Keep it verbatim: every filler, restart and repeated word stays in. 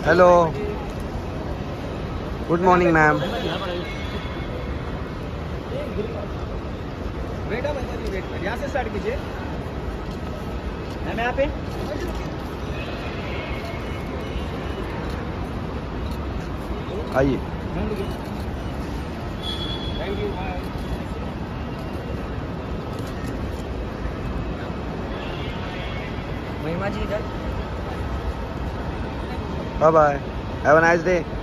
Hello, good morning ma'am. Wait आप wait यहाँ से स्टार्ट कीजिए मैम, यहाँ पे आइए। Thank you. महिमा जी इधर। Bye bye, have a nice day.